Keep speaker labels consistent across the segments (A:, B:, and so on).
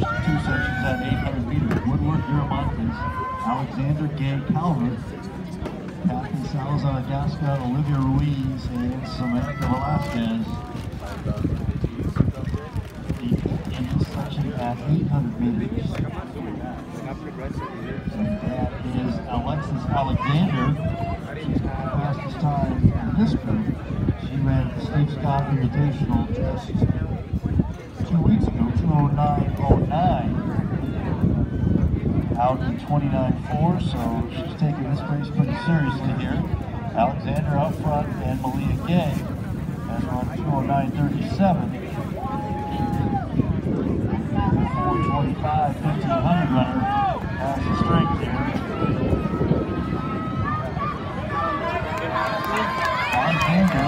A: two sections at 800 meters. Woodward Duramontes, Alexander Gay Calvert, Kathy Salazar Gasca, Olivia Ruiz, and Samantha Velasquez. In this section at 800 meters. And that is Alexis Alexander. She's got the fastest time in this group. She ran the Steve Scott Invitational just 2 weeks ago, 2:09.09. Out in 29.4, so she's taking this race pretty seriously here. Alexander out front, and Malia Gay has run 2:09.37. 4:25, 1500 runner has the strength here. Alexander,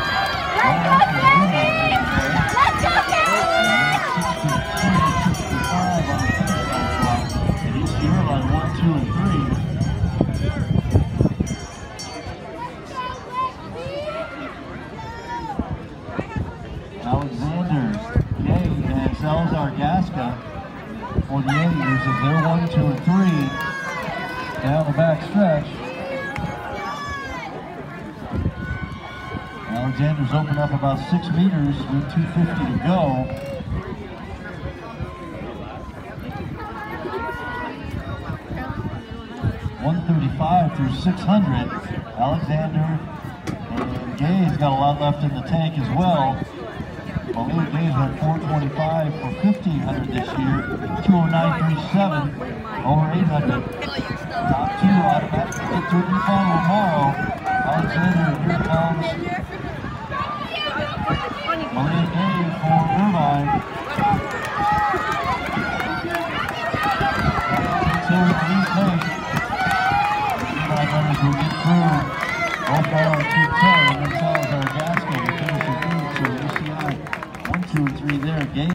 A: let's go, 62-65 on the finish line clock. And he's here on 1, 2, and 3. Alexander, Gay, and Salazar Gasca for the Aviators as they're 1, 2, and 3 down the back stretch. Alexander's opened up about 6 meters with 2:50 to go. .135 through 600. Alexander and Gay's got a lot left in the tank as well. Malia Gay's run 4:25 for 1500 this year. 2:09.37 over 800. Top two automatically get to the final tomorrow. Alexander, here comes Malia Gay for Irvine. Until the lead late. The runners will get through. Both are on 2:10, and then Salazar